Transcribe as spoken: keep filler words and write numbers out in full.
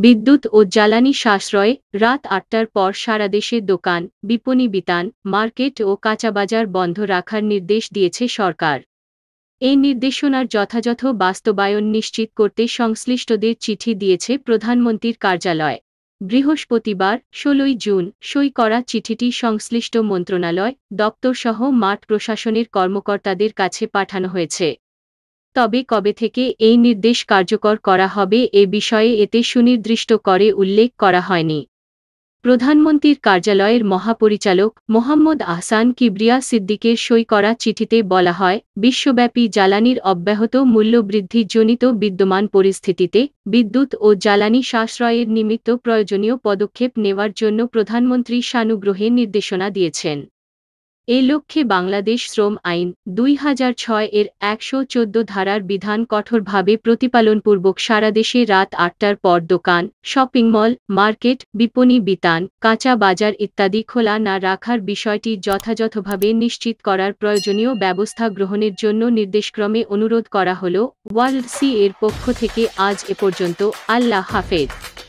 বিদ্যুৎ ও জ্বালানি সাশ্রয় রাত আটটার পর সারা দেশে দোকান, বিপণি বিতান, মার্কেট ও কাঁচাবাজার বন্ধ রাখার নির্দেশ দিয়েছে সরকার। এই নির্দেশনার যথাযথ বাস্তবায়ন নিশ্চিত করতে সংশ্লিষ্টদের চিঠি দিয়েছে প্রধানমন্ত্রীর কার্যালয়। বৃহস্পতিবার ষোলোই জুন সই করা চিঠিটি সংশ্লিষ্ট মন্ত্রণালয়, দপ্তরসহ মাঠ প্রশাসনের কর্মকর্তাদের কাছে পাঠানো হয়েছে। তবে কবে থেকে এই নির্দেশ কার্যকর করা হবে এ বিষয়ে এতে সুনির্দিষ্ট করে উল্লেখ করা হয়নি। প্রধানমন্ত্রীর কার্যালয়ের মহাপরিচালক মোহাম্মদ আহসান কিবরিয়া সিদ্দিকের সই করা চিঠিতে বলা হয়, বিশ্বব্যাপী জ্বালানির অব্যাহত মূল্যবৃদ্ধিজনিত বিদ্যমান পরিস্থিতিতে বিদ্যুৎ ও জ্বালানি সাশ্রয়ের নিমিত্ত প্রয়োজনীয় পদক্ষেপ নেওয়ার জন্য প্রধানমন্ত্রী সানুগ্রহে নির্দেশনা দিয়েছেন। এ লক্ষ্যে বাংলাদেশ শ্রম আইন দুই হাজার ছয় এর একশো চোদ্দ ধারার বিধান কঠোরভাবে প্রতিপালনপূর্বক সারা দেশে রাত আটটার পর দোকান, শপিং মল, মার্কেট, বিপণি বিতান, কাঁচা বাজার ইত্যাদি খোলা না রাখার বিষয়টি যথাযথভাবে নিশ্চিত করার প্রয়োজনীয় ব্যবস্থা গ্রহণের জন্য নির্দেশক্রমে অনুরোধ করা হল। ওয়ার্ল্ড সি এর পক্ষ থেকে আজ এ পর্যন্ত। আল্লাহ হাফেজ।